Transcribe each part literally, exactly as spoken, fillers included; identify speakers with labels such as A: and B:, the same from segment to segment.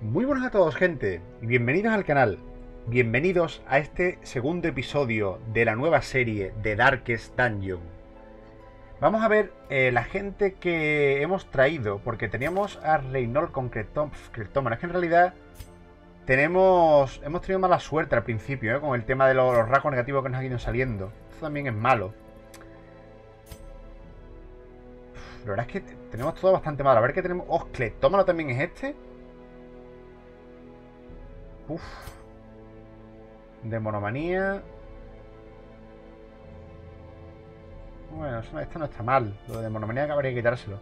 A: Muy buenas a todos, gente, y bienvenidos al canal. Bienvenidos a este segundo episodio de la nueva serie de Darkest Dungeon. Vamos a ver eh, la gente que hemos traído, porque teníamos a Reynold con Cleptómano. Es que en realidad tenemos hemos tenido mala suerte al principio, ¿eh? Con el tema de los, los rasgos negativos que nos han ido saliendo. Esto también es malo. Uf, la verdad es que tenemos todo bastante malo. A ver qué tenemos. Oh, Cleptómano también es este. Uf. De monomanía. Bueno, eso, esto no está mal. Lo de monomanía que habría que quitárselo.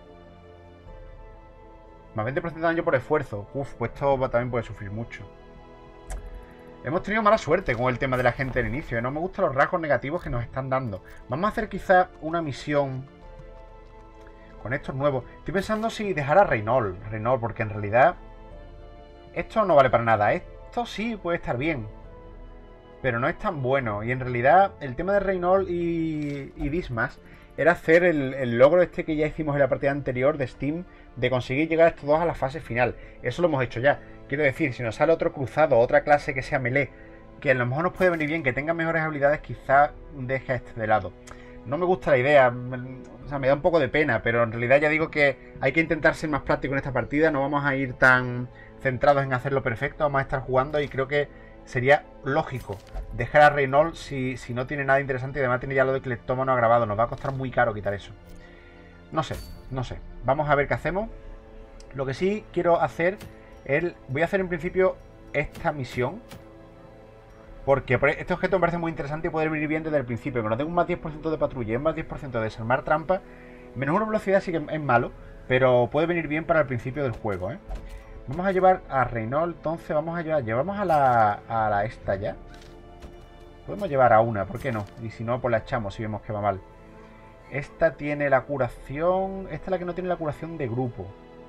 A: Más veinte por ciento de daño por esfuerzo. Uf, pues esto también puede sufrir mucho. Hemos tenido mala suerte con el tema de la gente del inicio, ¿eh? No me gustan los rasgos negativos que nos están dando. Vamos a hacer quizá una misión con estos nuevos. Estoy pensando si dejar a Reynold. Reynold, porque en realidad esto no vale para nada. Esto sí puede estar bien, pero no es tan bueno. Y en realidad el tema de Reynold y, y Dismas era hacer el, el logro este que ya hicimos en la partida anterior de Steam, de conseguir llegar a estos dos a la fase final. Eso lo hemos hecho ya. Quiero decir, si nos sale otro cruzado, otra clase que sea melee, que a lo mejor nos puede venir bien, que tenga mejores habilidades, quizá deje a este de lado. No me gusta la idea, o sea, me da un poco de pena, pero en realidad ya digo que hay que intentar ser más práctico en esta partida. No vamos a ir tan centrados en hacerlo perfecto, vamos a estar jugando y creo que sería lógico dejar a Reynold si, si no tiene nada interesante y además tiene ya lo de Cleptómano grabado. Nos va a costar muy caro quitar eso. No sé, no sé. Vamos a ver qué hacemos. Lo que sí quiero hacer es... Voy a hacer en principio esta misión, porque este objeto me parece muy interesante y poder venir bien desde el principio. Que nos den un más diez por ciento de patrulla y un más diez por ciento de desarmar trampa. Menos una velocidad sí que es malo, pero puede venir bien para el principio del juego, ¿eh? Vamos a llevar a Reynold, entonces vamos a llevar... Llevamos a la, a la esta ya. Podemos llevar a una, ¿por qué no? Y si no, pues la echamos si vemos que va mal. Esta tiene la curación... Esta es la que no tiene la curación de grupo.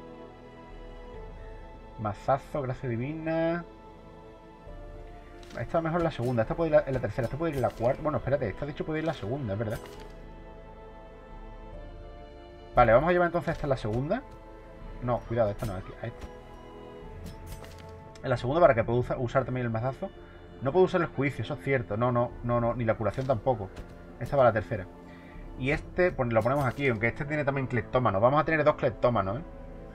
A: Mazazo, gracia divina... Esta a lo mejor es la segunda, esta puede ir en la tercera, esta puede ir en la cuarta... Bueno, espérate, esta de hecho puede ir en la segunda, es verdad. Vale, vamos a llevar entonces esta en la segunda. No, cuidado, esta no, aquí, a esta. En la segunda para que pueda usar, usar también el mazazo. No puedo usar el juicio, eso es cierto. No, no, no, no, ni la curación tampoco. Esta va a la tercera. Y este, pues lo ponemos aquí, aunque este tiene también cleptómano. Vamos a tener dos cleptómanos, ¿eh?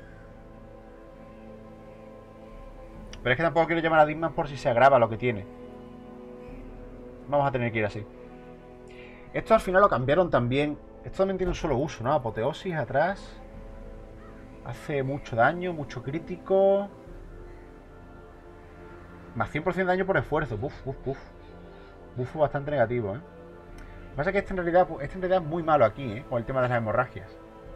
A: Pero es que tampoco quiero llamar a Disman por si se agrava lo que tiene. Vamos a tener que ir así. Esto al final lo cambiaron también. Esto también tiene un solo uso, ¿no? Apoteosis atrás. Hace mucho daño, mucho crítico. Más cien por ciento de daño por esfuerzo. Buf, buf, buf. Bufo bastante negativo, ¿eh? Lo que pasa es que este en realidad, este en realidad es muy malo aquí, ¿eh? Con el tema de las hemorragias.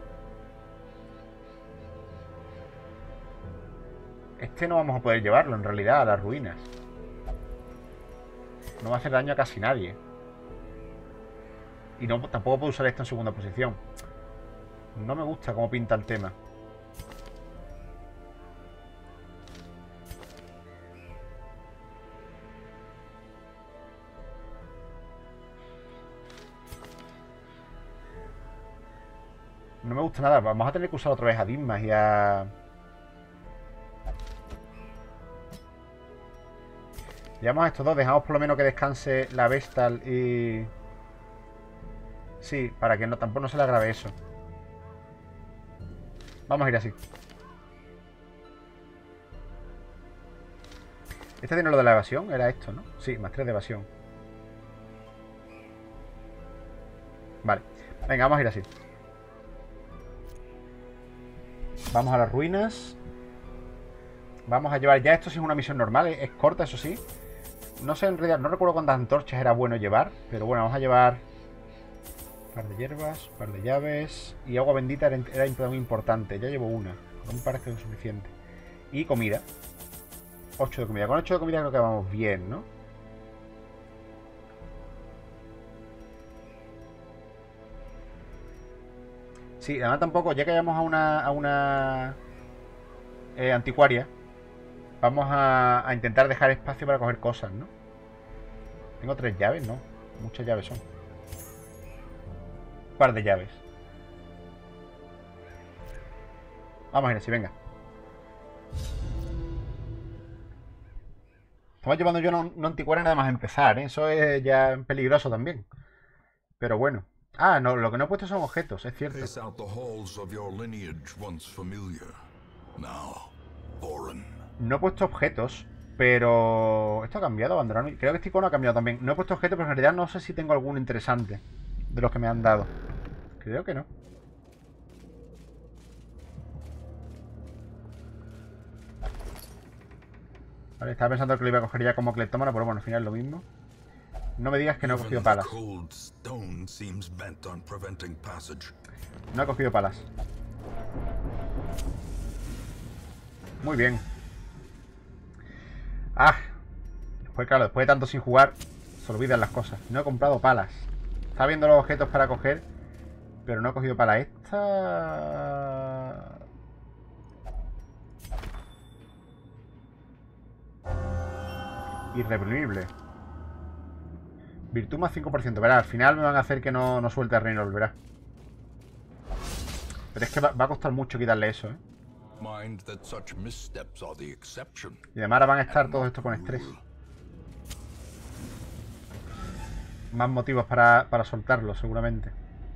A: Este no vamos a poder llevarlo en realidad a las ruinas. No va a hacer daño a casi nadie. Y no, tampoco puedo usar esto en segunda posición. No me gusta cómo pinta el tema. No me gusta nada. Vamos a tener que usar otra vez a Dismas y a... Llevamos a estos dos. Dejamos por lo menos que descanse la Vestal y... Sí, para que no, tampoco no se le agrave eso. Vamos a ir así. Este tiene lo de la evasión. Era esto, ¿no? Sí, más tres de evasión. Vale. Venga, vamos a ir así. Vamos a las ruinas. Vamos a llevar... Ya esto sí es una misión normal. Es, es corta, eso sí. No sé, en realidad, no recuerdo cuántas antorchas era bueno llevar. Pero bueno, vamos a llevar... Un par de hierbas, un par de llaves. Y agua bendita era, era muy importante. Ya llevo una. No me parece que es suficiente. Y comida. ocho de comida. Con ocho de comida creo que vamos bien, ¿no? Sí, además tampoco, ya que vayamos a una, a una eh, anticuaria, vamos a, a intentar dejar espacio para coger cosas, ¿no? Tengo tres llaves, ¿no? Muchas llaves son. Un par de llaves. Vamos a ir así, venga. Estamos llevando yo un, un anticuario nada más empezar, ¿eh? Eso es ya peligroso también. Pero bueno. Ah, no, lo que no he puesto son objetos, es cierto. No he puesto objetos, pero... ¿Esto ha cambiado? Abandonar mi... Creo que este icono ha cambiado también. No he puesto objetos, pero en realidad no sé si tengo alguno interesante de los que me han dado. Creo que no. Vale, estaba pensando que lo iba a coger ya como cleptómano, pero bueno, al final es lo mismo. No me digas que no he cogido palas. No he cogido palas. Muy bien. Ah. Después, claro, después de tanto sin jugar, se olvidan las cosas. No he comprado palas. Estaba viendo los objetos para coger, pero no he cogido palas. Esta... Irreprimible. Virtud más cinco por ciento. Verá, al final me van a hacer que no, no suelte el reino, verá. Pero es que va, va a costar mucho quitarle eso, ¿eh? Y además ahora van a estar todos estos con estrés. Más motivos para, para soltarlo, seguramente.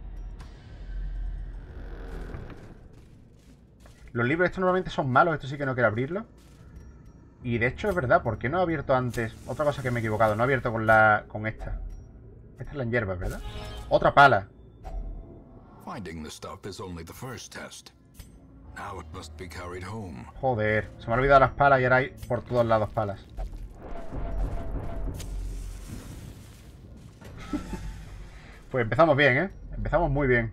A: Los libros estos normalmente son malos. Esto sí que no quiero abrirlo. Y de hecho es verdad, ¿por qué no he abierto antes? Otra cosa que me he equivocado, no he abierto con la con esta. Esta es la hierba, ¿verdad? Otra pala. Joder, se me ha olvidado las palas y ahora hay por todos lados palas. Pues empezamos bien, ¿eh? Empezamos muy bien.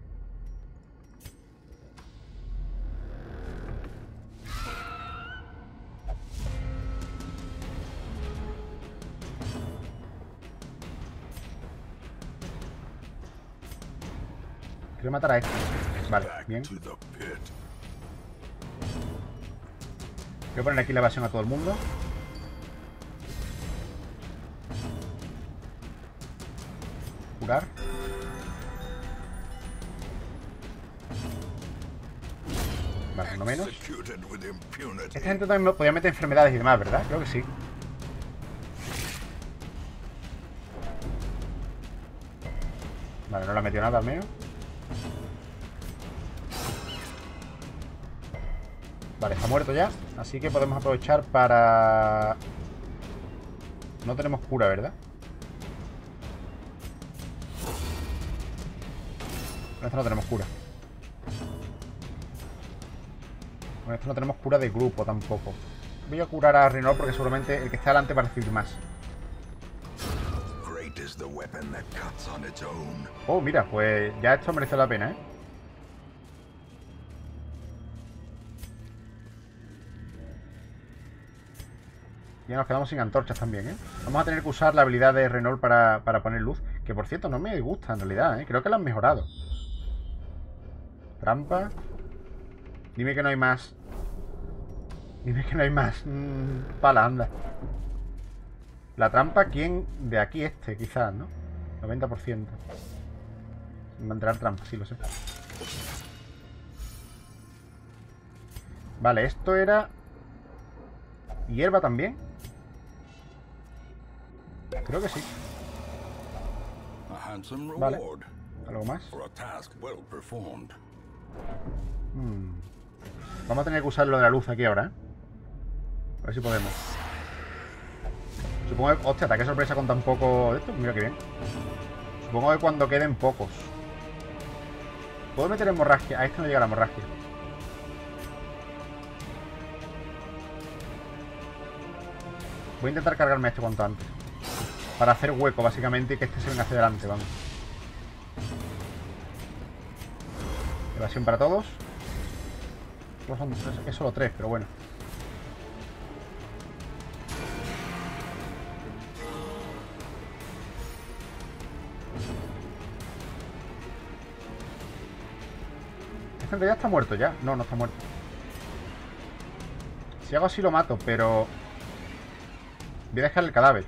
A: Quiero matar a este. Vale, bien. Voy a poner aquí la evasión a todo el mundo. Curar. Vale, no menos. Esta gente también podía meter enfermedades y demás, ¿verdad? Creo que sí. Vale, no le ha metido nada al menos. Vale, está muerto ya. Así que podemos aprovechar para... No tenemos cura, ¿verdad? Con esto no tenemos cura. Con esto no tenemos cura de grupo tampoco. Voy a curar a Rinor porque seguramente el que está delante va a recibir más. Oh, mira, pues ya esto merece la pena, ¿eh? Ya nos quedamos sin antorchas también, ¿eh? Vamos a tener que usar la habilidad de Renault para, para poner luz. Que por cierto, no me gusta en realidad, ¿eh? Creo que la han mejorado. Trampa. Dime que no hay más. Dime que no hay más. Mm, pala, anda. La trampa, ¿quién? De aquí este, quizás, ¿no? noventa por ciento. Mantener trampa, sí lo sé. Vale, esto era... ¿Hierba también? Creo que sí. Vale. ¿Algo más? Hmm. Vamos a tener que usar lo de la luz aquí ahora, ¿eh? A ver si podemos. Supongo que... Hostia, ataque sorpresa con tan poco... Esto, mira que bien. Supongo que cuando queden pocos. ¿Puedo meter hemorragia? A este no llega la hemorragia. Voy a intentar cargarme este cuanto antes. Para hacer hueco, básicamente, y que este se venga hacia adelante, vamos. Evasión para todos. Solo son, es solo tres, pero bueno. Este en realidad está muerto ya. No, no está muerto. Si hago así lo mato, pero... Voy a dejar el cadáver.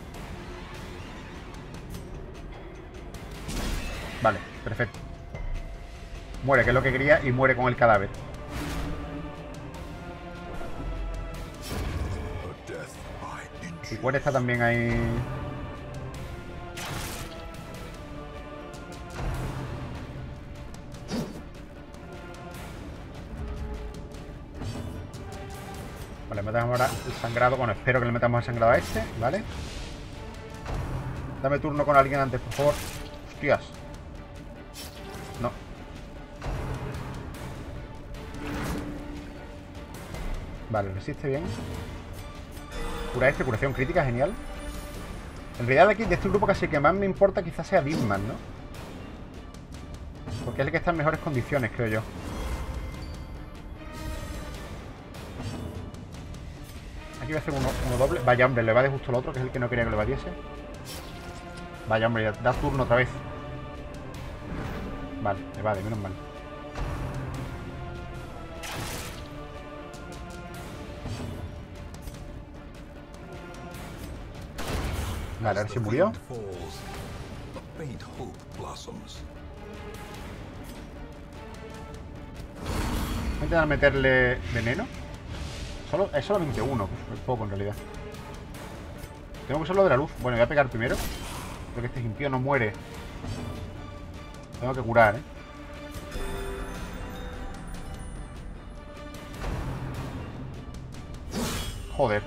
A: Vale, perfecto. Muere, que es lo que quería, y muere con el cadáver. Anticuare está también ahí. Vale, metamos ahora el sangrado. Bueno, espero que le metamos el sangrado a este, ¿vale? Dame turno con alguien antes, por favor. Hostias. No. Vale, resiste bien. Cura este, curación crítica, genial. En realidad de aquí, de este grupo casi que más me importa quizás sea Disman, ¿no? Porque es el que está en mejores condiciones, creo yo. Aquí voy a hacer uno, uno doble. Vaya, hombre, le va de justo el otro, que es el que no quería que le vadiese. Vaya, hombre, da turno otra vez. Vale, le va de menos mal. Vale, ahora sí murió. Voy a intentar meterle veneno. Solo, es solamente uno, es poco en realidad. Tengo que usar lo de la luz. Bueno, voy a pegar primero. Creo que este impío no muere. Tengo que curar, ¿eh? Joder.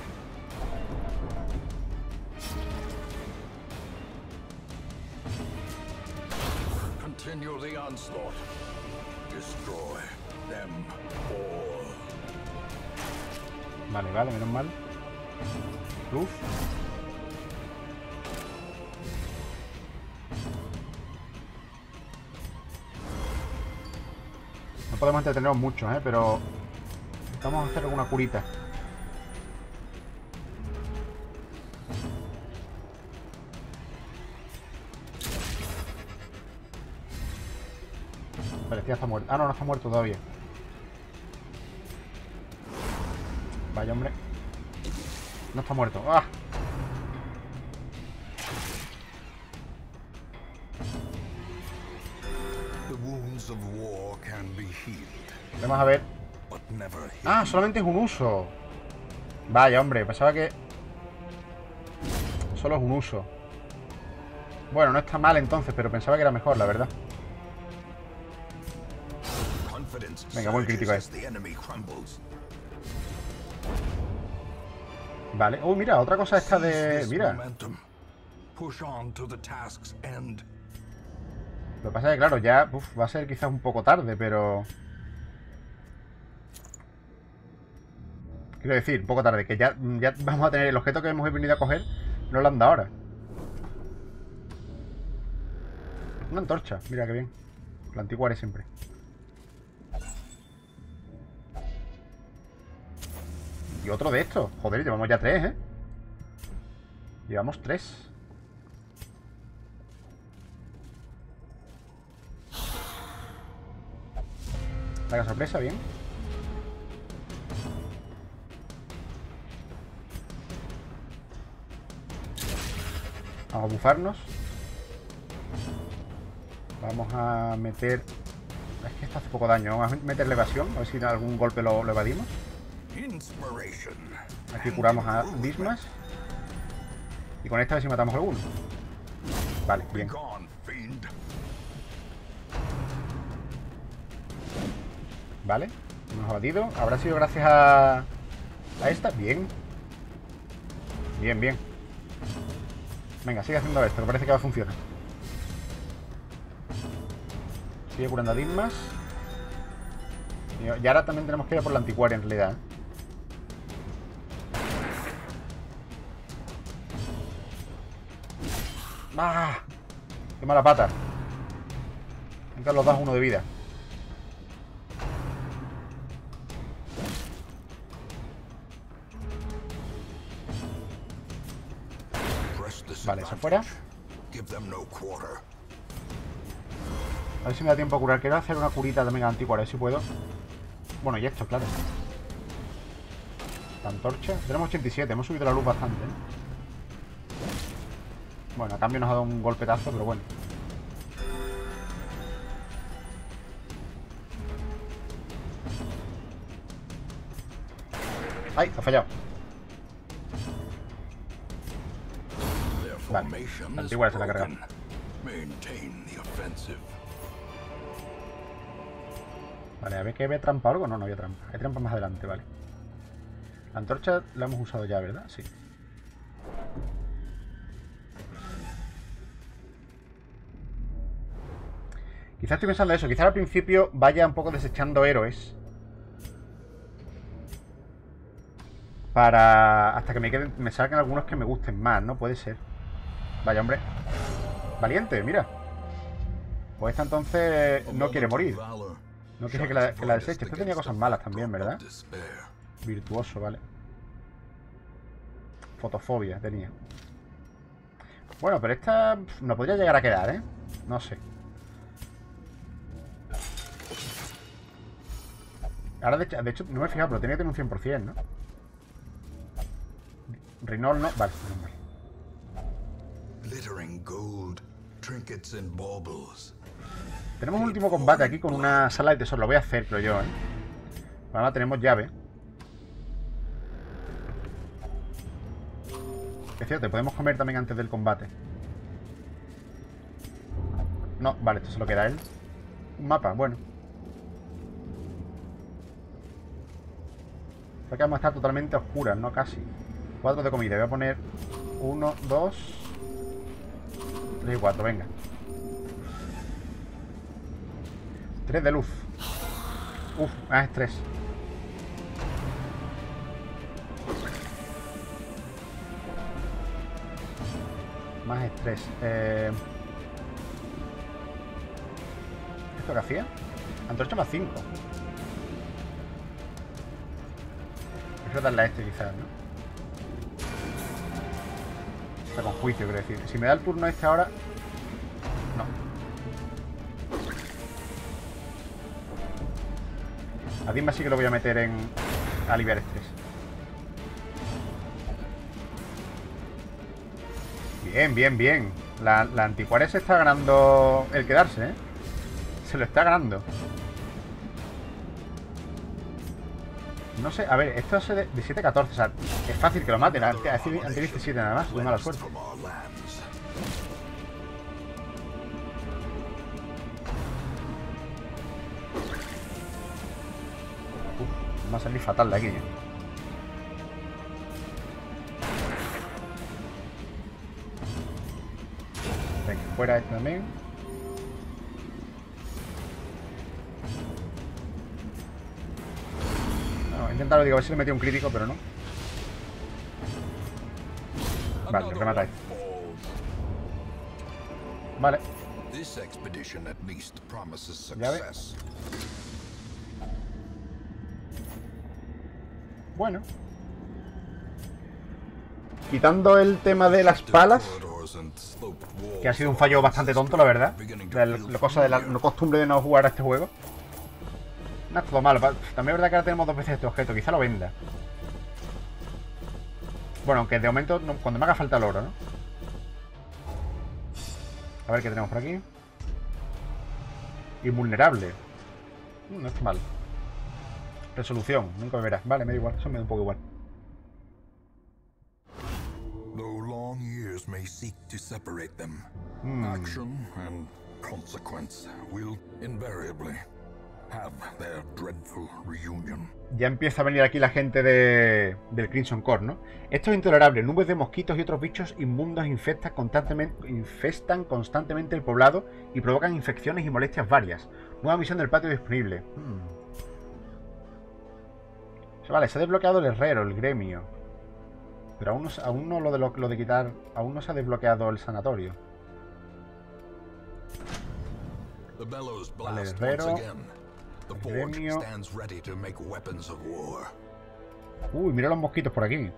A: Continue the onslaught. Destroy them all. Vale, vale, menos mal. Luz. No podemos entretenernos mucho, ¿eh? Pero vamos a hacer alguna curita. Vale, este ya está muerto. Ah, no, no está muerto todavía. Vaya, hombre. No está muerto. ¡Ah! Vamos a ver. Ah, solamente es un uso. Vaya, hombre, pensaba que solo es un uso. Bueno, no está mal entonces, pero pensaba que era mejor, la verdad. Venga, buen crítico este. Vale. Oh, mira, otra cosa esta de... Mira. Lo que pasa es que, claro, ya uf, va a ser quizás un poco tarde, pero... Quiero decir, un poco tarde, que ya, ya vamos a tener el objeto que hemos venido a coger, no lo han dado ahora. Una antorcha, mira qué bien. La antiguaré siempre. Y otro de estos. Joder, llevamos ya tres, ¿eh? Llevamos tres. La sorpresa, bien. Vamos a bufarnos. Vamos a meter... Es que esto hace poco daño. Vamos a meterle evasión. A ver si algún golpe lo, lo evadimos. Aquí curamos a Dismas. Y con esta a ver si matamos a alguno. Vale, bien. Vale, hemos abatido. ¿Habrá sido gracias a... a esta? Bien. Bien, bien. Venga, sigue haciendo esto, que parece que va a funcionar. Sigue curando a Dismas. Y ahora también tenemos que ir a por la anticuaria en realidad, ¿eh? ¡Ah! ¡Qué mala pata! Nunca los das uno de vida. Vale, se fuera. A ver si me da tiempo a curar. Quiero hacer una curita también a antigua, a ver si puedo. Bueno, y esto, claro. La antorcha. Tenemos ochenta y siete, hemos subido la luz bastante, ¿eh? Bueno, a cambio nos ha dado un golpetazo, pero bueno. ¡Ay! Ha fallado. Vale, la antigua se la ha cargado. Vale, a ver que ve trampa o algo. No, no había trampa. Hay trampa más adelante, vale. La antorcha la hemos usado ya, ¿verdad? Sí. Quizás estoy pensando eso. Quizás al principio vaya un poco desechando héroes. Para... hasta que me queden, me salgan algunos que me gusten más, ¿no? Puede ser. Vaya, hombre. Valiente, mira. Pues esta entonces no quiere morir. No quiere que la, que la deseche. Esto tenía cosas malas también, ¿verdad? Virtuoso, vale. Fotofobia tenía. Bueno, pero esta no podría llegar a quedar, ¿eh? No sé. Ahora, de hecho, de hecho no me he fijado, pero tenía que tener un cien por cien, ¿no? Rinol no. Vale, no, vale. Tenemos un último combate aquí con una sala de tesoro. Lo voy a hacer, creo yo, ¿eh? Ahora tenemos llave. Es cierto, podemos comer también antes del combate. No, vale, esto se lo queda él. Un mapa, bueno. Creo que vamos a estar totalmente oscuras, ¿no? Casi. Cuatro de comida. Voy a poner uno, dos, tres y cuatro, venga. Tres de luz. Uf, ah, es tres. Más estrés. Eh... ¿Esto qué hacía? Antorcha más cinco. Prefiero darle a este quizás, ¿no? Está con juicio, quiero decir. Si me da el turno este ahora... No. A Dimba sí que lo voy a meter en... aliviar estrés. Bien, bien, bien. La, la anticuaria se está ganando el quedarse, ¿eh? Se lo está ganando. No sé, a ver, esto es de, de siete a catorce. O sea, es fácil que lo maten. Antes diecisiete nada más. Muy mala suerte. Uf, va a salir fatal de aquí, ¿eh? Venga, fuera este también. No, he intentado, digo, a ver si le metí un crítico, pero no. Vale, lo rematáis. Vale. Llave. Bueno. Quitando el tema de las palas, que ha sido un fallo bastante tonto, la verdad. La cosa de la no costumbre de no jugar a este juego. No es todo malo. También es verdad que ahora tenemos dos veces este objeto. Quizá lo venda. Bueno, aunque de momento, no, cuando me haga falta el oro, ¿no? A ver qué tenemos por aquí. Invulnerable. No está mal. Resolución. Nunca me verás. Vale, me da igual. Eso me da un poco igual. May seek to separate them. Mm. Action and consequence will invariably have their dreadful reunion. Ya empieza a venir aquí la gente de, del Crimson Core, ¿no? Esto es intolerable. Nubes de mosquitos y otros bichos inmundos infestan constantemente, infestan constantemente el poblado y provocan infecciones y molestias varias. Nueva misión del patio disponible. Mm. Vale, se ha desbloqueado el herrero, el gremio. Pero aún no, aún no lo, de lo, lo de quitar... Aún no se ha desbloqueado el sanatorio. Vale, herrero. El gremio. Uy, mira los mosquitos por aquí.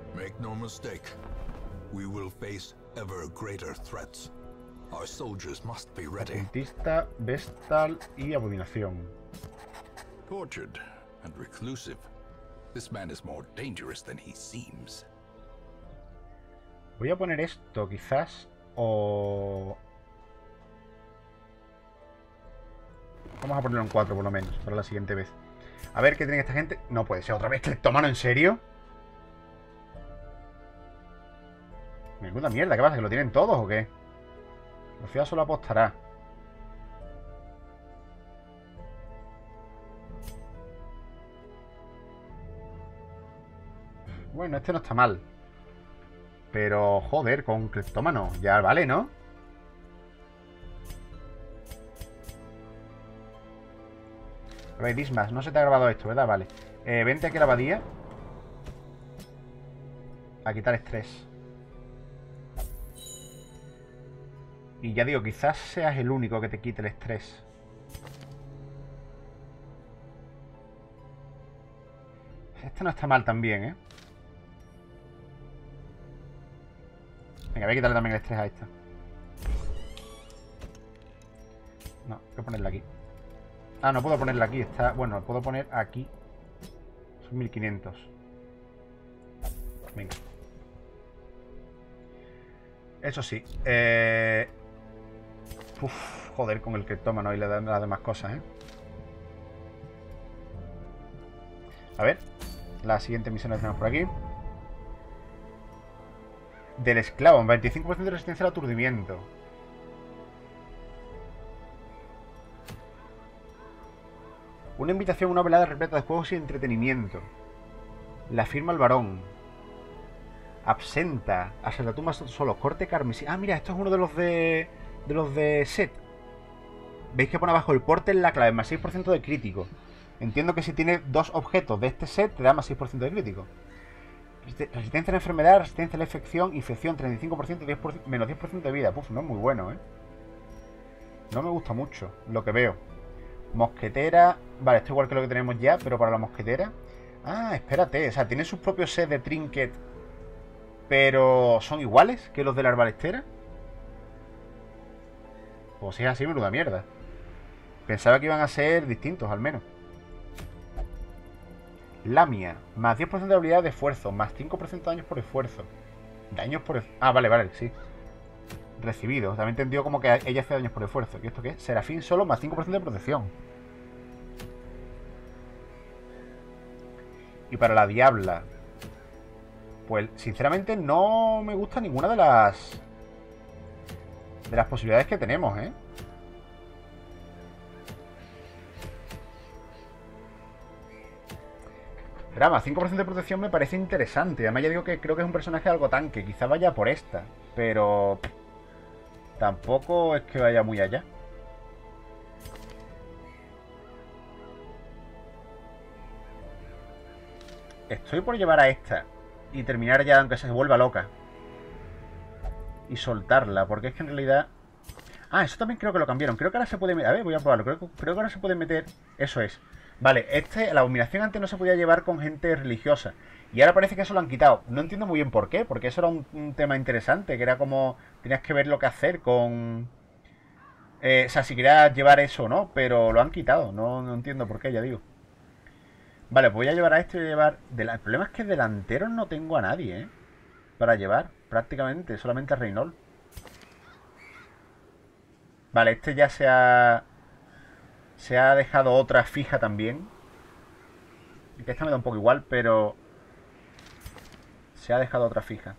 A: Cultista, Vestal y Abominación. Tortured and reclusive. This man is more dangerous than he seems. Voy a poner esto, quizás, o... Vamos a ponerlo en cuatro, por lo menos, para la siguiente vez. A ver qué tiene esta gente. No puede ser otra vez cleptómano, ¿en serio? Menuda mierda, ¿qué pasa? ¿Que lo tienen todos o qué? Lucía solo apostará. Bueno, este no está mal. Pero, joder, con cleptómano. Ya vale, ¿no? A ver, Dismas, no se te ha grabado esto, ¿verdad? Vale. Eh, vente aquí a la abadía. A quitar estrés. Y ya digo, quizás seas el único que te quite el estrés. Este no está mal también, ¿eh? Venga, voy a quitarle también el estrés a esta. No, voy a ponerla aquí. Ah, no puedo ponerla aquí. Está... Bueno, lo puedo poner aquí. Son mil quinientos. Venga. Eso sí. Eh... Uf, joder, con el criptómano y las demás cosas, ¿eh? A ver. La siguiente misión la tenemos por aquí. Del esclavo, un veinticinco por ciento de resistencia al aturdimiento. Una invitación a una velada repleta de juegos y entretenimiento. La firma el varón. Absenta. Hasta la tumba solo. Corte carmesí. Ah, mira, esto es uno de los de... De los de set. Veis que pone abajo el porte en la clave, más seis por ciento de crítico. Entiendo que si tiene dos objetos de este set, te da más seis por ciento de crítico. Resistencia a la enfermedad, resistencia a la infección, infección treinta y cinco por ciento, diez por ciento menos diez por ciento de vida. Puf, no es muy bueno, ¿eh? No me gusta mucho lo que veo. Mosquetera. Vale, esto es igual que lo que tenemos ya, pero para la mosquetera. Ah, espérate. O sea, tiene sus propios sets de trinket, pero son iguales que los de la arbalestera. Pues si es así, menuda mierda. Pensaba que iban a ser distintos, al menos. Lamia, más diez por ciento de habilidad de esfuerzo, más cinco por ciento de daños por esfuerzo. Daños por esfuerzo. Ah, vale, vale, sí. Recibido. También entendió como que ella hace daños por esfuerzo. ¿Y esto qué es? Serafín solo, más cinco por ciento de protección. Y para la diabla, pues sinceramente no me gusta ninguna de las de las posibilidades que tenemos, ¿eh? Drama, cinco por ciento de protección me parece interesante. Además ya digo que creo que es un personaje algo tanque. Quizá vaya por esta, pero tampoco es que vaya muy allá. Estoy por llevar a esta y terminar ya, aunque se vuelva loca, y soltarla, porque es que en realidad... Ah, eso también creo que lo cambiaron. Creo que ahora se puede... A ver, voy a probarlo. Creo, creo que ahora se puede meter... Eso es. Vale, este, la abominación antes no se podía llevar con gente religiosa. Y ahora parece que eso lo han quitado. No entiendo muy bien por qué, porque eso era un, un tema interesante, que era como... Tenías que ver lo que hacer con... Eh, o sea, si querías llevar eso o no, pero lo han quitado. No, no entiendo por qué, ya digo. Vale, pues voy a llevar a este y voy a llevar... El problema es que delanteros no tengo a nadie, ¿eh? Para llevar, prácticamente. Solamente a Reynold. Vale, este ya se ha... Se ha dejado otra fija también. Que esta me da un poco igual, pero... Se ha dejado otra fija.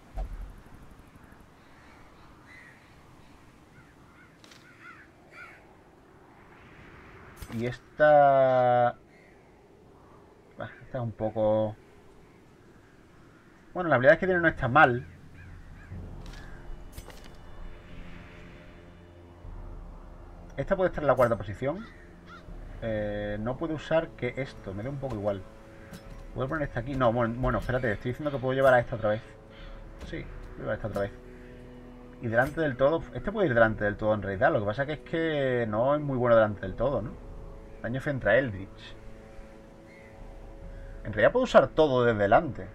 A: Y esta... Esta es un poco... Bueno, la habilidad que tiene no está mal. Esta puede estar en la cuarta posición. Eh, no puedo usar que esto. Me da un poco igual. ¿Puedo poner esta aquí? No, bueno, bueno, espérate. Estoy diciendo que puedo llevar a esta otra vez. Sí, voy a llevar a esta otra vez. Y delante del todo... Este puede ir delante del todo en realidad. Lo que pasa que es que no es muy bueno delante del todo, ¿no? Daño frente a Eldritch. En realidad puedo usar todo desde delante.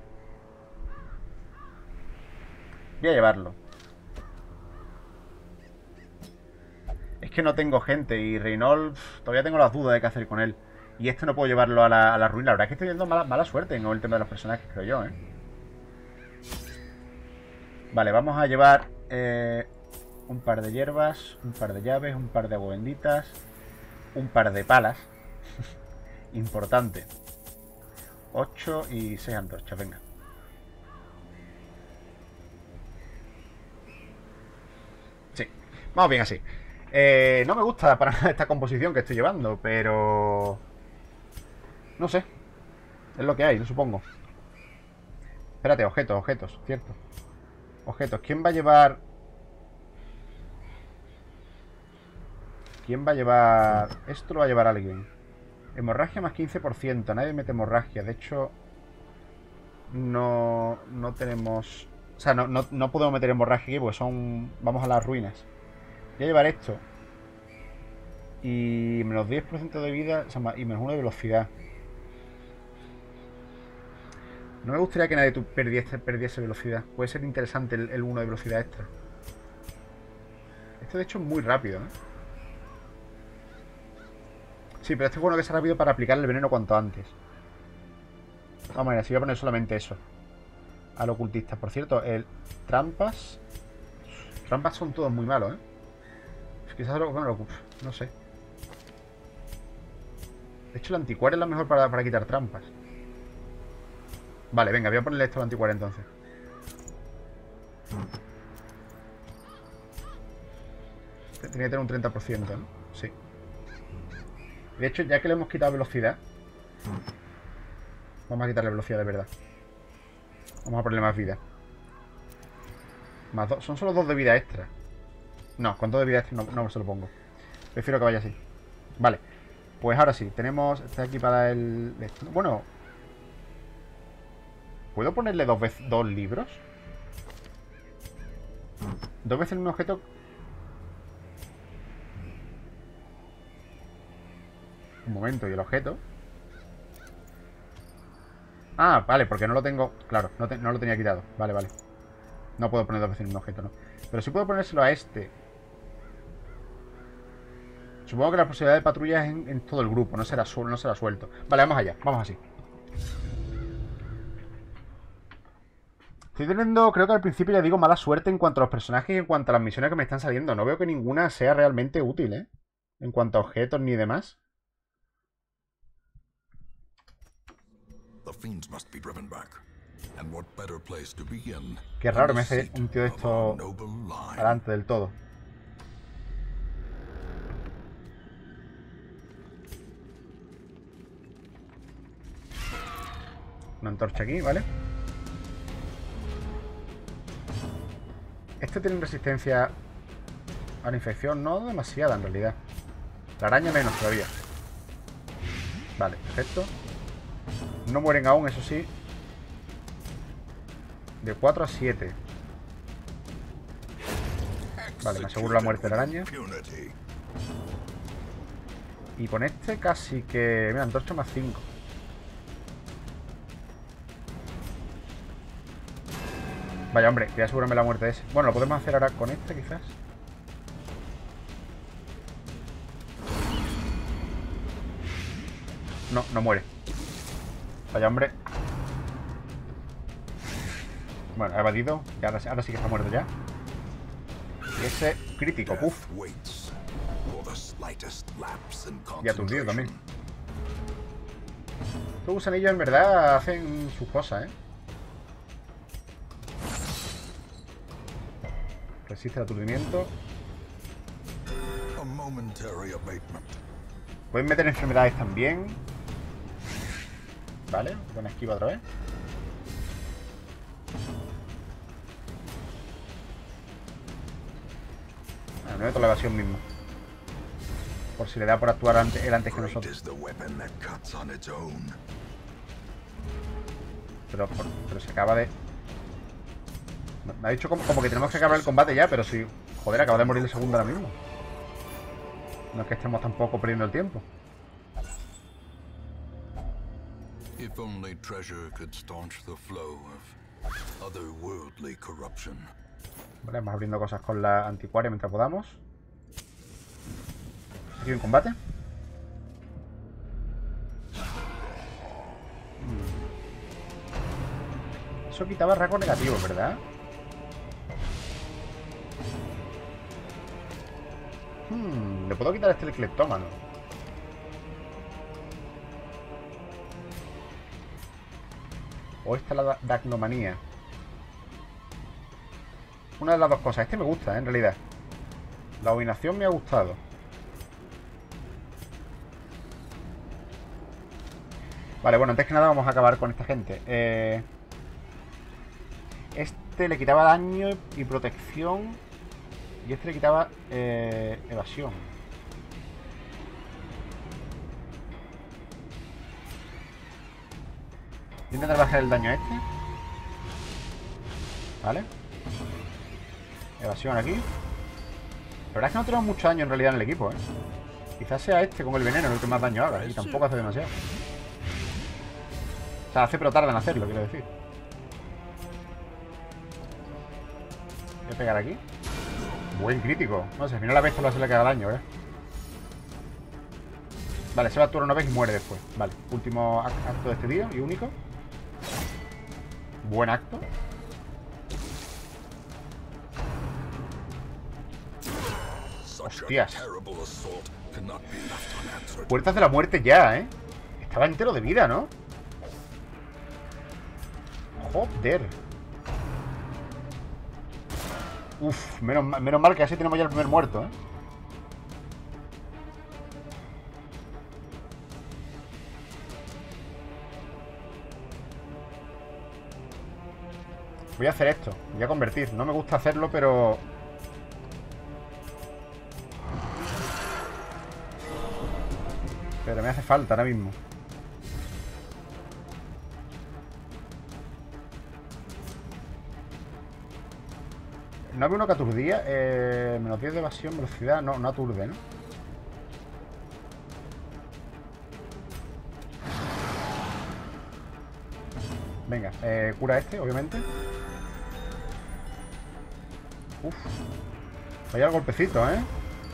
A: Voy a llevarlo. Es que no tengo gente y Reynold todavía tengo las dudas de qué hacer con él. Y este no puedo llevarlo a la, a la ruina. La verdad es que estoy viendo mala, mala suerte en el tema de los personajes, creo yo, ¿eh? Vale, vamos a llevar eh, un par de hierbas, un par de llaves, un par de agua benditas, un par de palas. Importante. ocho y seis antorchas, venga. Vamos bien así. Eh, no me gusta para nada esta composición que estoy llevando, pero... No sé. Es lo que hay, lo supongo. Espérate, objetos, objetos, cierto. Objetos. ¿Quién va a llevar...? ¿Quién va a llevar...? Esto lo va a llevar alguien. Hemorragia más quince por ciento. Nadie mete hemorragia. De hecho... No... No tenemos... O sea, no, no, no podemos meter hemorragia aquí porque son... Vamos a las ruinas. Voy a llevar esto. Y menos diez por ciento de vida, o sea, y menos uno de velocidad. No me gustaría que nadie perdiese, perdiese velocidad. Puede ser interesante el, el uno de velocidad extra. Esto de hecho es muy rápido, ¿eh? Sí, pero este es bueno que sea rápido para aplicar el veneno cuanto antes. Vamos a ver, si voy a poner solamente eso. Al ocultista. Por cierto, el trampas... Trampas son todos muy malos, ¿eh? Quizás lo... Bueno, no sé. De hecho, el anticuario es la mejor para, para quitar trampas. Vale, venga, voy a ponerle esto al anticuario entonces. Tenía que tener un treinta por ciento, ¿no? Sí. De hecho, ya que le hemos quitado velocidad, vamos a quitarle velocidad de verdad. Vamos a ponerle más vida. Más dos. Son solo dos de vida extra. No, con dos de vida extra no, no se lo pongo. Prefiero que vaya así. Vale. Pues ahora sí, tenemos... Está aquí para el... Bueno... ¿Puedo ponerle dos veces dos libros? Dos veces el mismo objeto. Un momento, ¿y el objeto? Ah, vale, porque no lo tengo... Claro, no, te... no lo tenía quitado. Vale, vale. No puedo poner dos veces el mismo objeto, ¿no? Pero sí puedo ponérselo a este. Supongo que la posibilidad de patrulla es en, en todo el grupo. No será, su... no será suelto. Vale, vamos allá. Vamos así. Estoy teniendo, creo que al principio ya digo, mala suerte en cuanto a los personajes y en cuanto a las misiones que me están saliendo. No veo que ninguna sea realmente útil, ¿eh? En cuanto a objetos ni demás. Qué raro me hace un tío de esto adelante del todo. Una antorcha aquí, ¿vale? Este tiene resistencia a la infección, no demasiada en realidad. La araña menos todavía. Vale, perfecto. No mueren aún, eso sí. De cuatro a siete. Vale, me aseguro la muerte de la araña. Y con este casi que... Mira, antorcha más cinco. Vaya, hombre, voy a asegurarme la muerte de ese. Bueno, lo podemos hacer ahora con este, quizás. No, no muere. Vaya, hombre. Bueno, ha evadido. Y ahora, ahora sí que está muerto ya. Y ese crítico, puf. Y aturdido también. Estos gusanillos en verdad hacen sus cosas, ¿eh? Resiste el aturdimiento. Pueden meter enfermedades también. Vale, buena esquiva otra vez. Ah, no meto la evasión misma. Por si le da por actuar antes, él antes que nosotros. Pero, por, pero se acaba de... Me ha dicho como, como que tenemos que acabar el combate ya, pero si... Joder, acaba de morir el segundo ahora mismo. No es que estemos tampoco perdiendo el tiempo. Vale, vamos abriendo cosas con la anticuaria mientras podamos. Aquí en combate. Eso quitaba rasgos negativos, ¿verdad? Hmm, le puedo quitar este el cleptómano. O esta la dacnomanía. Una de las dos cosas. Este me gusta, ¿eh? En realidad. La abominación me ha gustado. Vale, bueno, antes que nada vamos a acabar con esta gente. Eh, este le quitaba daño y protección. Y este le quitaba eh, evasión. Voy a intentar bajar el daño a este. Vale. Evasión aquí. La verdad es que no tenemos mucho daño en realidad en el equipo, ¿eh? Quizás sea este con el veneno el que más daño haga. Y tampoco hace demasiado. O sea, hace pero tarda en hacerlo, quiero decir. Voy a pegar aquí. Buen crítico. No sé, al final la bestia se le queda daño, ¿eh? Vale, se va a turno una vez y muere después. Vale, último acto de este tío y único. Buen acto. Hostias. Puertas de la muerte ya, ¿eh? Estaba entero de vida, ¿no? Joder. Uf, menos, menos mal que así tenemos ya el primer muerto, ¿eh? Voy a hacer esto. Voy a convertir. No me gusta hacerlo, pero... Pero me hace falta ahora mismo. No había uno que aturdía. Eh, menos diez de evasión, velocidad. No, no aturde, ¿no? Venga, eh, cura este, obviamente. Uf. Vaya golpecito, ¿eh?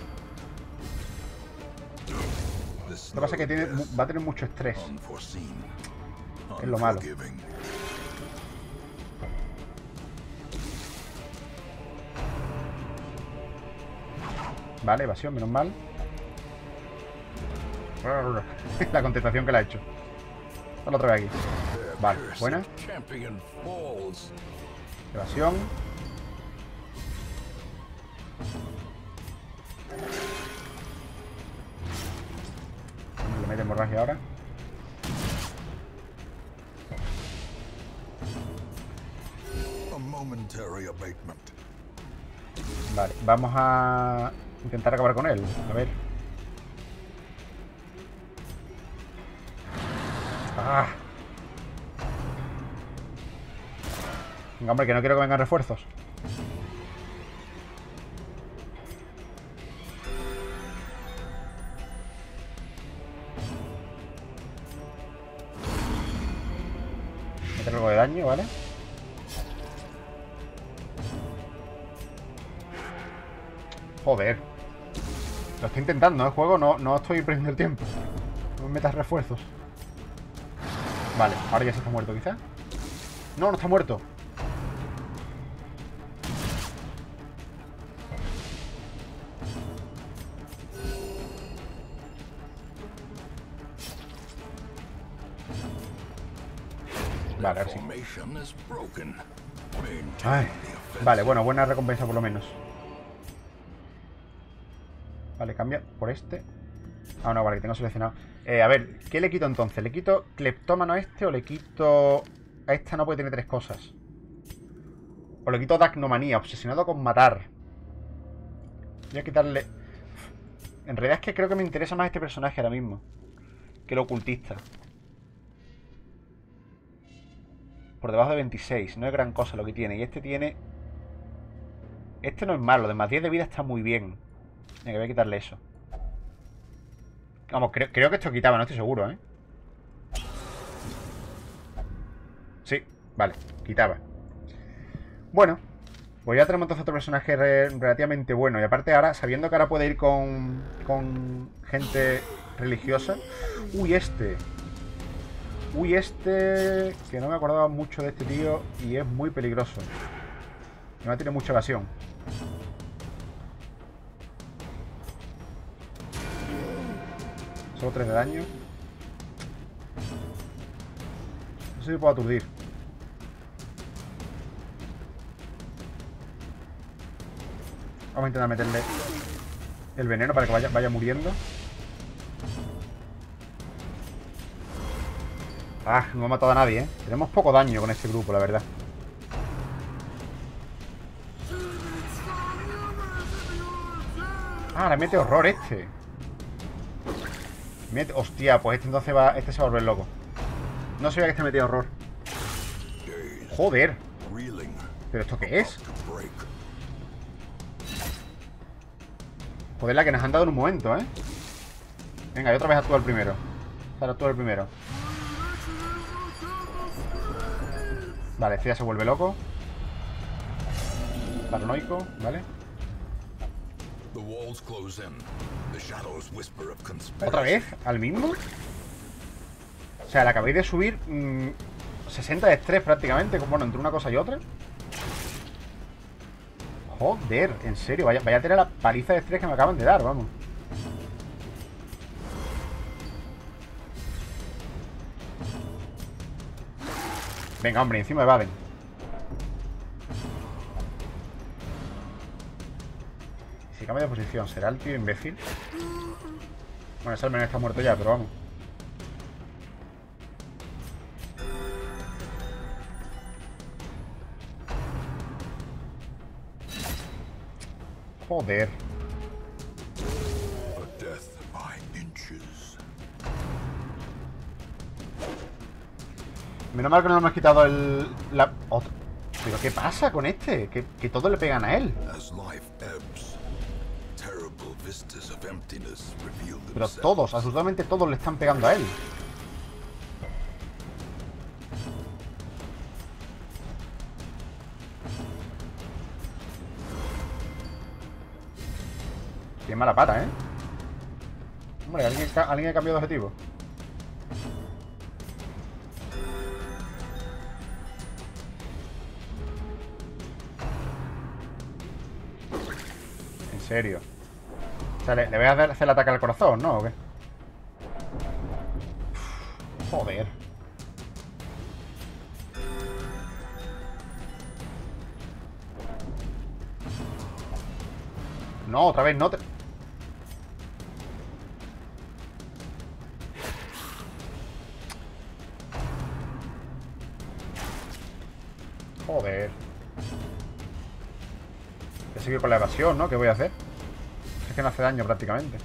A: Lo que pasa es que tiene, va a tener mucho estrés. Es lo malo. Vale, evasión, menos mal. La contestación que le ha hecho. Dale otra vez aquí. Vale, buena. Evasión. Le mete hemorragia ahora. Vale, vamos a intentar acabar con él. A ver. ¡Ah! Venga, hombre, que no quiero que vengan refuerzos. Meter algo de daño, ¿vale? Joder. Lo estoy intentando, ¿eh? El juego no, no estoy perdiendo el tiempo. No me metas refuerzos. Vale, ahora ya se está muerto quizá. No, no está muerto. Vale, ahora sí. Ay, vale, bueno, buena recompensa por lo menos. Vale, cambia por este. Ah, no, vale, que tengo seleccionado. Eh, a ver, ¿qué le quito entonces? ¿Le quito cleptómano a este o le quito... A esta no puede tener tres cosas? O le quito dacnomanía, obsesionado con matar. Voy a quitarle... En realidad es que creo que me interesa más este personaje ahora mismo que el ocultista. Por debajo de veintiséis, no es gran cosa lo que tiene. Y este tiene... Este no es malo, de más diez de vida está muy bien. Venga, voy a quitarle eso. Vamos, creo, creo que esto quitaba, no estoy seguro, ¿eh? Sí, vale, quitaba. Bueno, pues ya tenemos entonces otro personaje re relativamente bueno. Y aparte ahora, sabiendo que ahora puede ir con, con gente religiosa. Uy, este. Uy, este... Que no me acordaba mucho de este tío y es muy peligroso. No tiene mucha evasión. Solo tres de daño. No sé si puedo aturdir. Vamos a intentar meterle el veneno para que vaya, vaya muriendo. Ah, no ha matado a nadie, ¿eh? Tenemos poco daño con este grupo, la verdad. Ah, le mete horror este. Mete... Hostia, pues este entonces va... Este se va a volver loco. No sabía que este metía horror. Joder. ¿Pero esto qué es? Joder, la que nos han dado en un momento, ¿eh? Venga, y otra vez actúa el primero. Ahora actúa el primero. Vale, este ya se vuelve loco. Paranoico, ¿vale? ¿Otra vez? ¿Al mismo? O sea, le acabáis de subir mmm, sesenta de estrés prácticamente. Bueno, entre una cosa y otra. Joder, en serio, vaya, vaya a tener la paliza de estrés que me acaban de dar, vamos. Venga, hombre, encima evaden. Si cambia de posición, ¿será el tío imbécil? Bueno, ese al menos está muerto ya, pero vamos. Joder. Menos mal que no nos hemos quitado el... La... Otro. ¿Pero qué pasa con este? Que, que todos le pegan a él. Pero todos, absolutamente todos le están pegando a él. Qué mala pata, ¿eh? Hombre, ¿alguien, ¿alguien ha cambiado de objetivo? En serio. O sea, ¿le, le voy a hacer el ataque al corazón, no? ¿O qué? Joder. No, otra vez no te... Joder. Voy a seguir con la evasión, ¿no? ¿Qué voy a hacer? Es que no hace daño prácticamente.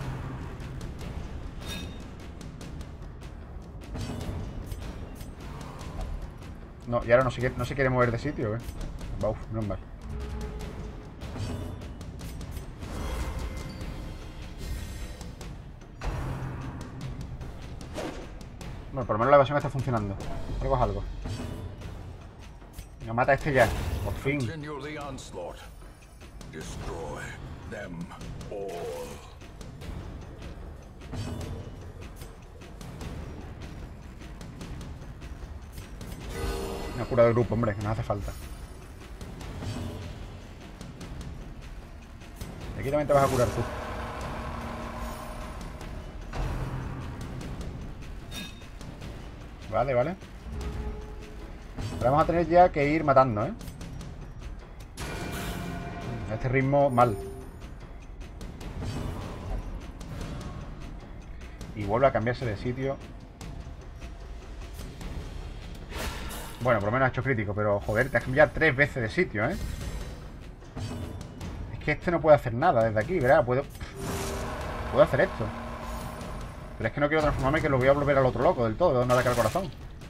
A: No, y ahora no se quiere, no se quiere mover de sitio, ¿eh? Uf, no es mal. Bueno, por lo menos la evasión está funcionando. Algo es algo. Venga, mata a este ya. Por fin. Una cura del grupo, hombre, que nos hace falta. Y aquí también te vas a curar tú. Vale, vale. Ahora vamos a tener ya que ir matando, ¿eh? A este ritmo, mal. Y vuelve a cambiarse de sitio. Bueno, por lo menos ha hecho crítico, pero joder, te has cambiado tres veces de sitio, ¿eh? Es que este no puede hacer nada desde aquí, ¿verdad? Puedo... Puedo hacer esto. Pero es que no quiero transformarme, que lo voy a volver al otro loco del todo, de donde ataca el corazón.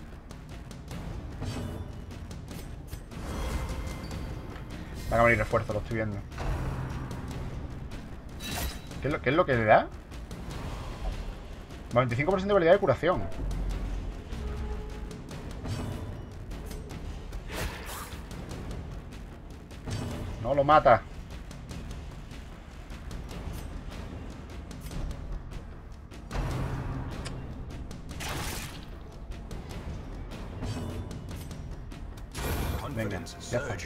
A: Van a venir refuerzos, lo estoy viendo. ¿Qué es lo, qué es lo que le da? noventa y cinco por ciento de habilidad de curación. No lo mata. Venga, ya está.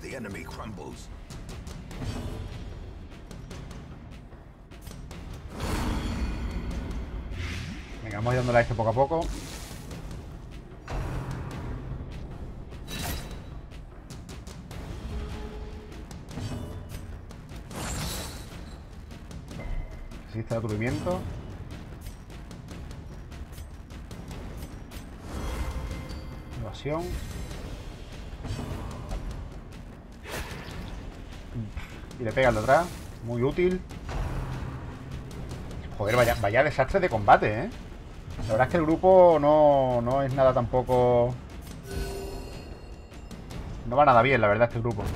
A: Venga, vamos dándole a este poco a poco. Resiste el aturdimiento. Evasión. Y le pega al de atrás. Muy útil. Joder, vaya, vaya desastre de combate, ¿eh? La verdad es que el grupo no, no es nada tampoco... No va nada bien, la verdad, este grupo.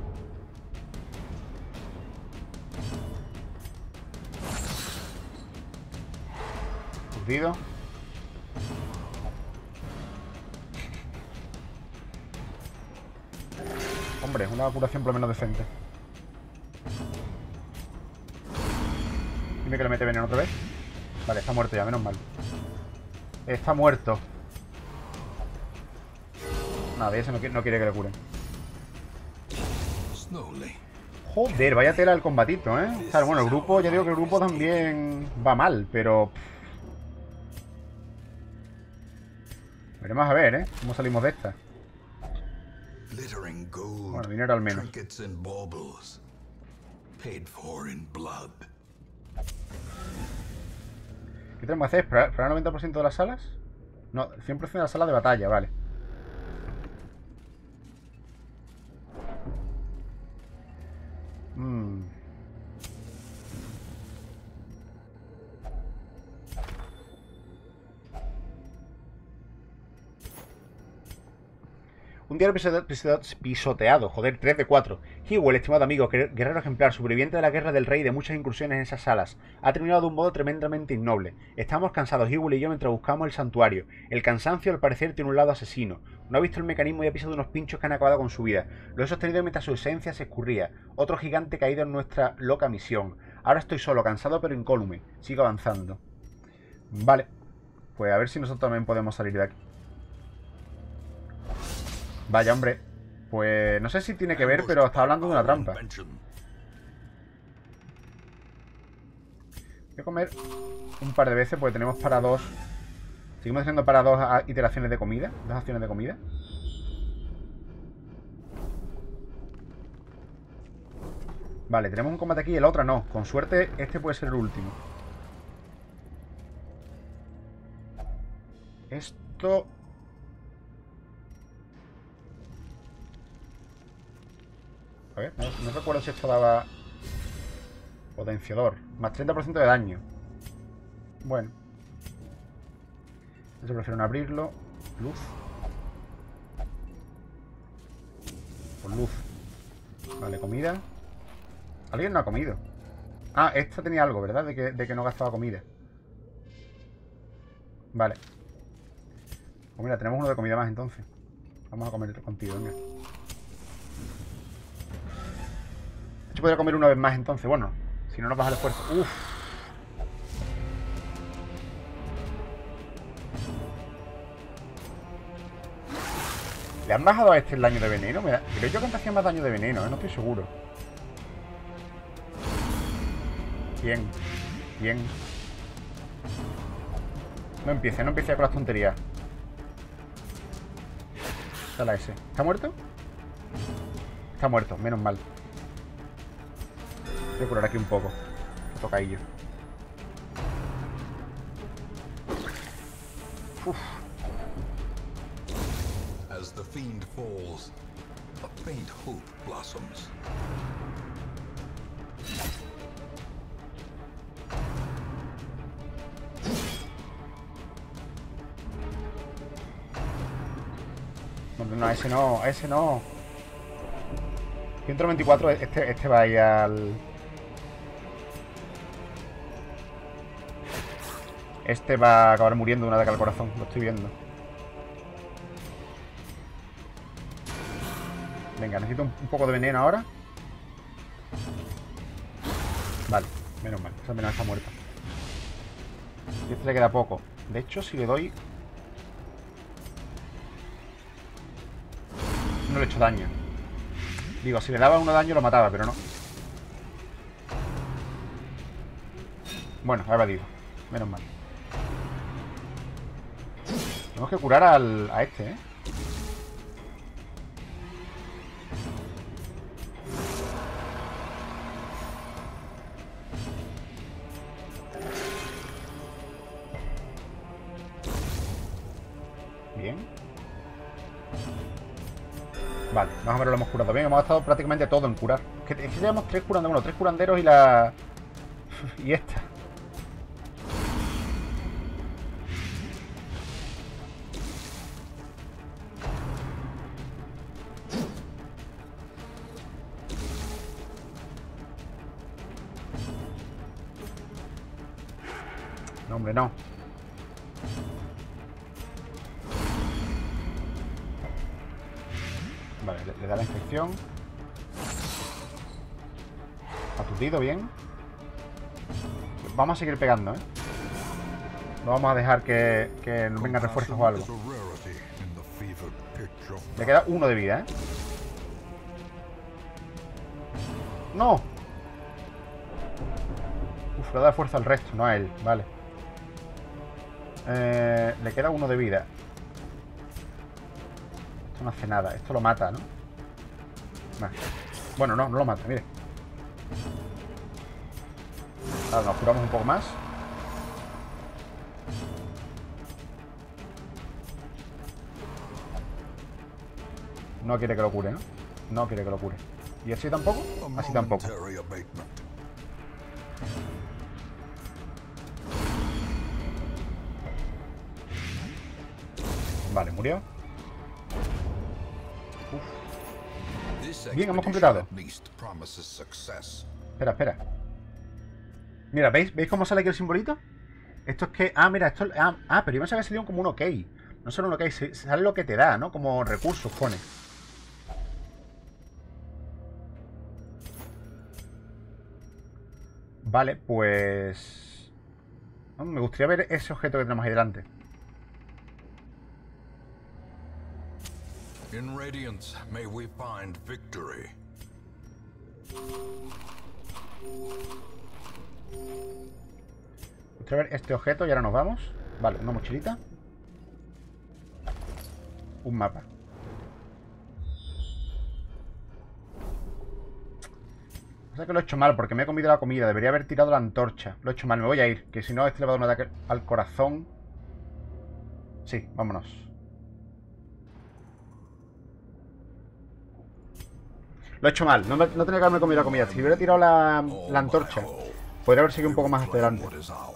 A: Curtido. Hombre, una curación por lo menos decente. Dime que le mete veneno otra vez. Vale, está muerto ya, menos mal. Está muerto. Nada, ese no quiere, no quiere que le curen. Joder, vaya tela el combatito, ¿eh? Claro, bueno, el grupo, ya digo que el grupo también va mal, pero... Veremos a ver, ¿eh? Cómo salimos de esta. Bueno, dinero al menos. ¿Qué tenemos que hacer? ¿Esperar, esperar el noventa por ciento de las salas? No, cien por ciento de las salas de batalla, vale. Mm. Un diario pisoteado, joder, tres de cuatro. Hewell, estimado amigo, guerrero ejemplar, sobreviviente de la guerra del rey y de muchas incursiones en esas salas. Ha terminado de un modo tremendamente innoble. Estamos cansados, Hewell y yo, mientras buscamos el santuario. El cansancio, al parecer, tiene un lado asesino. No ha visto el mecanismo y ha pisado unos pinchos que han acabado con su vida. Lo he sostenido mientras su esencia se escurría. Otro gigante caído en nuestra loca misión. Ahora estoy solo, cansado pero incólume. Sigo avanzando. Vale. Pues a ver si nosotros también podemos salir de aquí. Vaya, hombre. Pues no sé si tiene que ver, pero está hablando de una trampa. Voy a comer un par de veces porque tenemos para dos. Seguimos haciendo para dos iteraciones de comida. Dos acciones de comida. Vale, tenemos un combate aquí y el otro no. Con suerte este puede ser el último. Esto... A ver, no, no recuerdo si esto daba... Potenciador. Más treinta por ciento de daño. Bueno. Yo prefiero no abrirlo. Luz. Con luz. Vale, comida. Alguien no ha comido. Ah, esta tenía algo, ¿verdad? De que, de que no gastaba comida. Vale. Pues mira, tenemos uno de comida más entonces. Vamos a comer contigo, venga. Yo podría comer una vez más entonces, bueno, si no nos baja el esfuerzo. Uff. ¿Le han bajado a este el daño de veneno? Me da... Creo yo que antes hacía más daño de veneno, ¿eh? No estoy seguro. Bien, bien. No empiece, no empiece con las tonterías. Sala ese. ¿Está muerto? Está muerto, menos mal. Voy a curar aquí un poco. Me toca ahí yo. Uf. As the fiend falls, a faint hope blossoms. No, no, a ese no, a ese no. ciento veinticuatro, este, este va a ir al... Este va a acabar muriendo de un ataque al corazón, lo estoy viendo. Venga, necesito un, un poco de veneno ahora. Vale, menos mal, esa veneno está muerta. Y este le queda poco. De hecho, si le doy... No le he hecho daño. Digo, si le daba uno de daño lo mataba, pero no. Bueno, ha evadido. Menos mal. Tenemos que curar al, a este, ¿eh? Vale, más o menos lo hemos curado bien. Hemos gastado prácticamente todo en curar. Es que, es que llevamos tres curanderos. Bueno, tres curanderos y la... y esta. No, hombre, no. Vale, le, le da la infección. Aturdido, bien. Vamos a seguir pegando, ¿eh? No vamos a dejar que, que nos vengan refuerzos o algo. Le queda uno de vida, ¿eh? ¡No! Uf, le da fuerza al resto, no a él. Vale. Eh, le queda uno de vida. Esto no hace nada. Esto lo mata, ¿no? Nah. Bueno, no, no lo mata, mire. Ahora nos curamos un poco más. No quiere que lo cure, ¿no? No quiere que lo cure. ¿Y así tampoco? Así tampoco. Vale, murió. Uf. Bien, hemos completado. Espera, espera. Mira, ¿veis? ¿Veis cómo sale aquí el simbolito? Esto es que... Ah, mira, esto... Ah, ah pero yo pensaba que salía como un ok. No solo un ok, sale lo que te da, ¿no? Como recursos, pone. Vale, pues... Oh, me gustaría ver ese objeto que tenemos ahí delante.
B: In Radiance, may we find victory.
A: Me gustaría ver este objeto y ahora nos vamos. Vale, una mochilita. Un mapa. O sea que lo he hecho mal porque me he comido la comida. Debería haber tirado la antorcha. Lo he hecho mal, me voy a ir. Que si no, este le va a dar un ataque al corazón. Sí, vámonos. Lo he hecho mal, no, me, no tenía que haberme comido la comida. Si hubiera tirado la, la antorcha, podría haber seguido un poco más hacia adelante.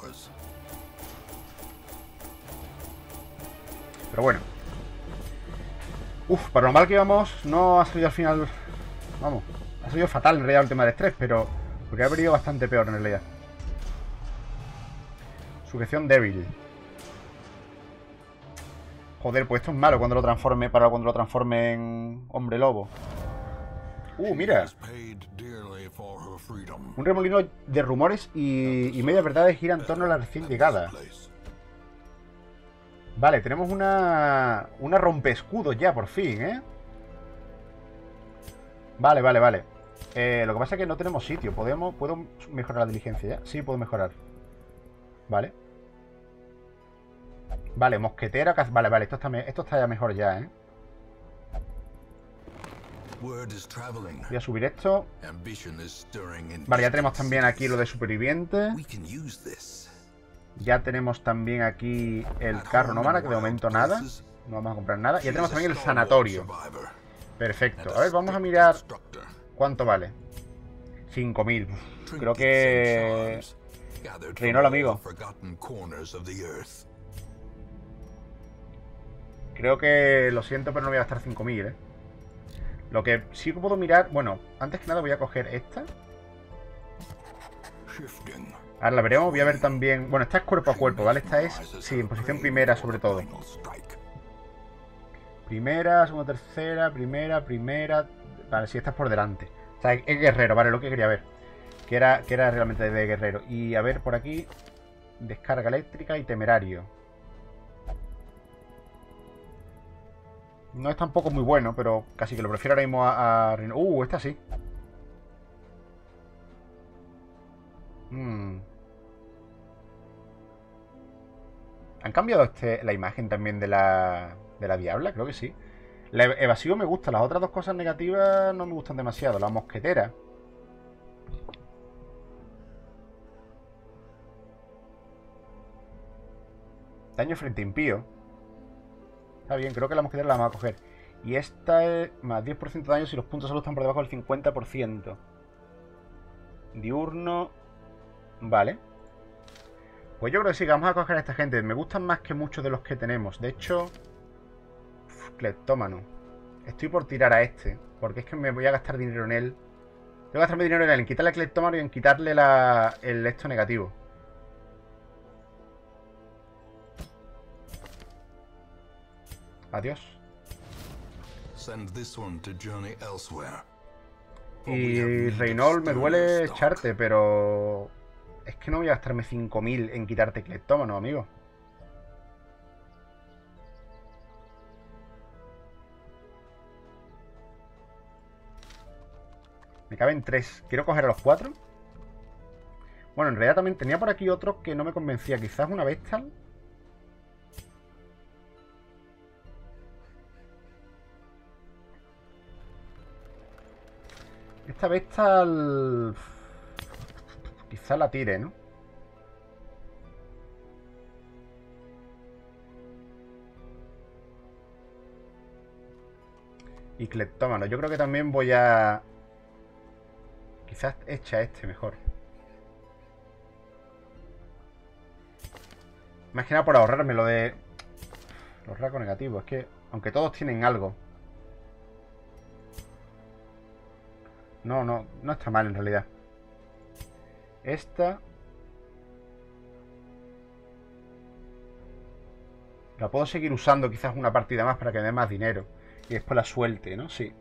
A: Pero bueno. Uf, para lo mal que íbamos, no ha salido al final. Vamos, ha salido fatal en realidad el tema del estrés, pero podría haber ido bastante peor en realidad. Sujeción débil. Joder, pues esto es malo cuando lo transforme. Para cuando lo transforme en hombre lobo. Uh, mira. Un remolino de rumores y, y medias verdades gira en torno a la recién llegada. Vale, tenemos una... Una rompeescudos ya, por fin, ¿eh? Vale, vale, vale. Eh, lo que pasa es que no tenemos sitio. ¿Podemos, ¿Puedo mejorar la diligencia ya? Sí, puedo mejorar. Vale. Vale, mosquetera... Vale, vale, esto está, esto está ya mejor ya, ¿eh? Voy a subir esto. Vale, ya tenemos también aquí lo de superviviente. Ya tenemos también aquí el carro nómada, que de momento nada. No vamos a comprar nada. Y ya tenemos también el sanatorio. Perfecto. A ver, vamos a mirar cuánto vale. cinco mil. Creo que... Reinó el amigo. Creo que... Lo siento, pero no voy a gastar cinco mil, ¿eh? Lo que sí que puedo mirar... Bueno, antes que nada voy a coger esta. Ahora la veremos. Voy a ver también... Bueno, esta es cuerpo a cuerpo, ¿vale? Esta es... Sí, en posición primera sobre todo. Primera, segunda, tercera, primera, primera... Vale, sí, esta es por delante. O sea, es guerrero, vale, lo que quería ver. Que era, que era realmente de guerrero. Y a ver, por aquí... Descarga eléctrica y temerario. No es tampoco muy bueno, pero casi que lo prefiero ahora mismo a... a... Uh, esta sí. Hmm. ¿Han cambiado este, la imagen también de la, de la diabla? Creo que sí. La evasivo me gusta, las otras dos cosas negativas no me gustan demasiado. La mosquetera. Daño frente impío. Está bien, creo que la mosquetera la vamos a coger. Y esta es más diez por ciento de daño si los puntos de salud están por debajo del cincuenta por ciento. Diurno. Vale. Pues yo creo que sí, que vamos a coger a esta gente. Me gustan más que muchos de los que tenemos. De hecho... Uf, cleptómano. Estoy por tirar a este. Porque es que me voy a gastar dinero en él. Tengo que gastarme dinero en él. En quitarle el cleptómano y en quitarle la, el esto negativo. Adiós.
B: Send this one to journey elsewhere.
A: Y Reynold, me duele echarte, pero... Es que no voy a gastarme cinco mil en quitarte cleptómano, amigo. Me caben tres. Quiero coger a los cuatro. Bueno, en realidad también tenía por aquí otro que no me convencía. Quizás una Vestal. Esta Vestal... Quizás la tire, ¿no? Y cleptómano. Yo creo que también voy a... Quizás echa este mejor. Más que nada por ahorrarme lo de... Los rasgos negativos. Es que, aunque todos tienen algo. No, no, no está mal en realidad. Esta... La puedo seguir usando quizás una partida más para que me dé más dinero. Y después la suelte, ¿no? Sí.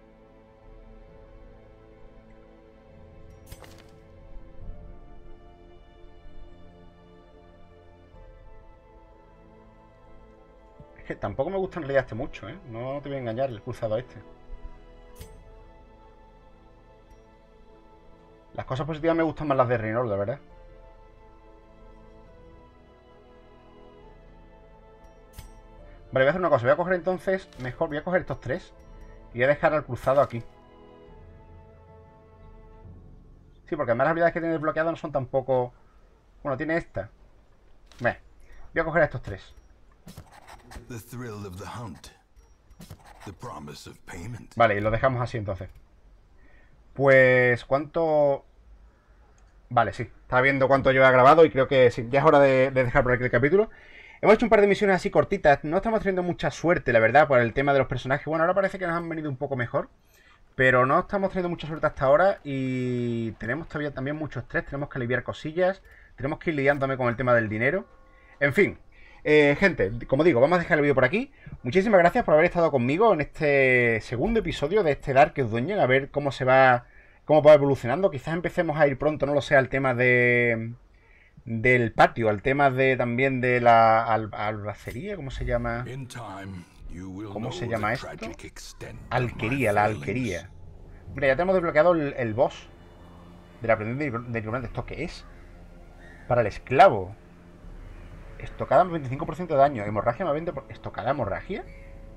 A: Es que tampoco me gusta en realidad este mucho, ¿eh? No te voy a engañar, el cruzado este. Las cosas positivas me gustan más las de Reynold, la verdad. Vale, voy a hacer una cosa. Voy a coger entonces... Mejor, voy a coger estos tres. Y voy a dejar al cruzado aquí. Sí, porque además las habilidades que tiene desbloqueadas no son tampoco... Bueno, tiene esta. Vale. Voy a coger a estos tres. Vale, y lo dejamos así entonces. Pues, ¿cuánto...? Vale, sí. Estaba viendo cuánto yo he grabado y creo que sí. Ya es hora de, de dejar por aquí el capítulo. Hemos hecho un par de misiones así cortitas. No estamos teniendo mucha suerte, la verdad, por el tema de los personajes. Bueno, ahora parece que nos han venido un poco mejor. Pero no estamos teniendo mucha suerte hasta ahora. Y tenemos todavía también mucho estrés. Tenemos que aliviar cosillas. Tenemos que ir lidiándome con el tema del dinero. En fin. Eh, gente, como digo, vamos a dejar el vídeo por aquí. Muchísimas gracias por haber estado conmigo en este segundo episodio de este Darkest Dungeon. A ver cómo se va... Cómo va evolucionando. Quizás empecemos a ir pronto, no lo sé, al tema de... Del patio, al tema de también de la al, albacería, ¿cómo se llama? ¿Cómo se llama esto? Alquería, la alquería. Mira, ya tenemos desbloqueado el, el boss del aprendiz de necromante. ¿Esto qué es? Para el esclavo. Estocada más veinticinco por ciento de daño. Hemorragia más veinte por ciento. ¿Estocada hemorragia?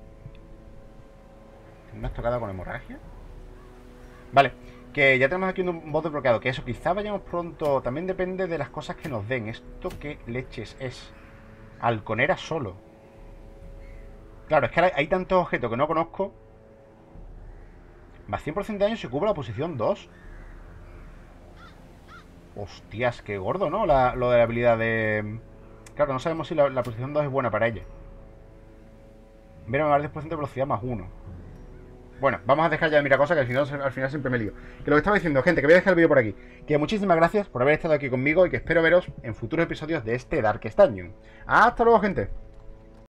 A: ¿Una estocada con hemorragia? Vale. Que ya tenemos aquí un boss desbloqueado. Que eso, quizá vayamos pronto. También depende de las cosas que nos den. ¿Esto qué leches es? Halconera solo. Claro, es que hay tantos objetos que no conozco. Más cien por ciento de daño se cubre la posición dos. Hostias, qué gordo, ¿no? La, lo de la habilidad de... Claro, no sabemos si la, la posición dos es buena para ella. Mira, más diez por ciento de velocidad más uno. Bueno, vamos a dejar ya de mirar cosas que al final, al final siempre me lío. Que lo que estaba diciendo, gente, que voy a dejar el vídeo por aquí. Que muchísimas gracias por haber estado aquí conmigo y que espero veros en futuros episodios de este Darkest Dungeon. ¡Hasta luego, gente!